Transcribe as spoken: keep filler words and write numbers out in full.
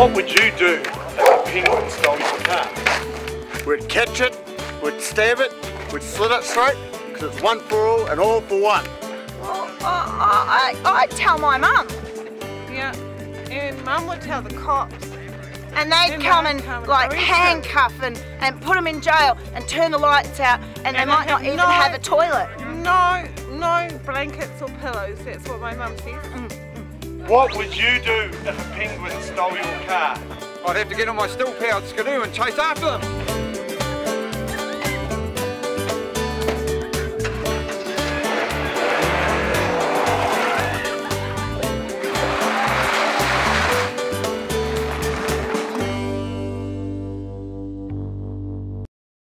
What would you do if a penguin stole your car? We'd catch it, we'd stab it, we'd slit its throat, because it's one for all and all for one. Well, I, I, I'd tell my mum. Yeah, and Mum would tell the cops. And they'd And come they'd and come and like arrest handcuff and, and put them in jail and turn the lights out, and, they And might I- not even no. have a toilet. No, no blankets or pillows, that's what my mum says. Mm. What would you do if a penguin stole your car? I'd have to get on my still-powered skidoo and chase after them.